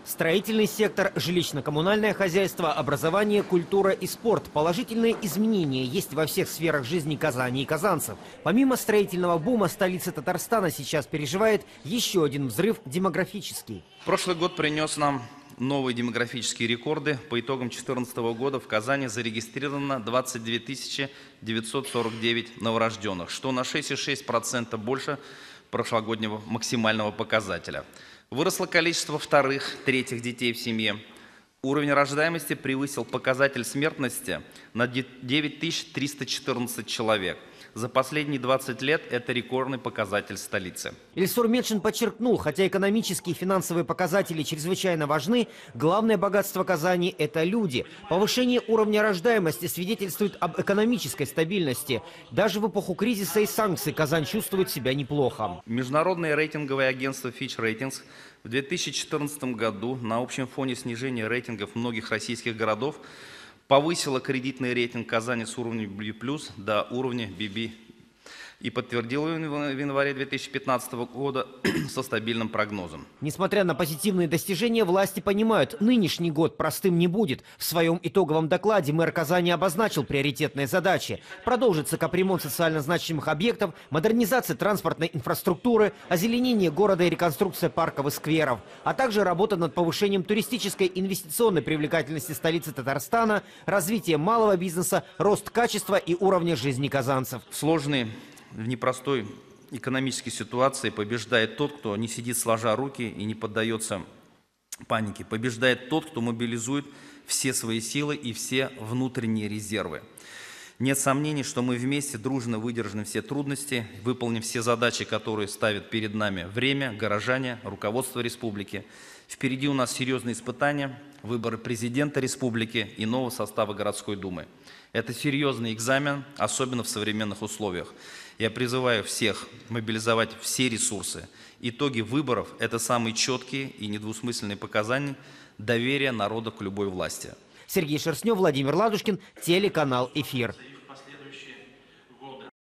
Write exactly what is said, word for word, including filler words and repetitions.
Строительный сектор, жилищно-коммунальное хозяйство, образование, культура и спорт. Положительные изменения есть во всех сферах жизни Казани и казанцев. Помимо строительного бума, столица Татарстана сейчас переживает еще один взрыв демографический. Прошлый год принес нам новые демографические рекорды. По итогам две тысячи четырнадцатого года в Казани зарегистрировано двадцать две тысячи девятьсот сорок девять новорожденных, что на шесть целых шесть десятых процента больше прошлогоднего максимального показателя. Выросло количество вторых, третьих детей в семье. Уровень рождаемости превысил показатель смертности на девять тысяч триста четырнадцать человек. За последние двадцать лет это рекордный показатель столицы. Ильсур Медшин подчеркнул, хотя экономические и финансовые показатели чрезвычайно важны, главное богатство Казани – это люди. Повышение уровня рождаемости свидетельствует об экономической стабильности. Даже в эпоху кризиса и санкций Казань чувствует себя неплохо. Международное рейтинговое агентство Fitch Ratings в две тысячи четырнадцатом году на общем фоне снижения рейтингов многих российских городов повысила кредитный рейтинг Казани с уровня би плюс до уровня би би и подтвердила его в январе две тысячи пятнадцатого года со стабильным прогнозом. Несмотря на позитивные достижения, власти понимают, нынешний год простым не будет. В своем итоговом докладе мэр Казани обозначил приоритетные задачи. Продолжится капремонт социально значимых объектов, модернизация транспортной инфраструктуры, озеленение города и реконструкция парков и скверов, а также работа над повышением туристической инвестиционной привлекательности столицы Татарстана, развитие малого бизнеса, рост качества и уровня жизни казанцев. Сложные В непростой экономической ситуации побеждает тот, кто не сидит сложа руки и не поддается панике. Побеждает тот, кто мобилизует все свои силы и все внутренние резервы. Нет сомнений, что мы вместе дружно выдержим все трудности, выполним все задачи, которые ставит перед нами время, горожане, руководство республики. Впереди у нас серьезные испытания, выборы президента республики и нового состава городской думы. Это серьезный экзамен, особенно в современных условиях. Я призываю всех мобилизовать все ресурсы. Итоги выборов – это самые четкие и недвусмысленные показания доверия народа к любой власти. Сергей Шерстнев, Владимир Ладушкин, телеканал «Эфир».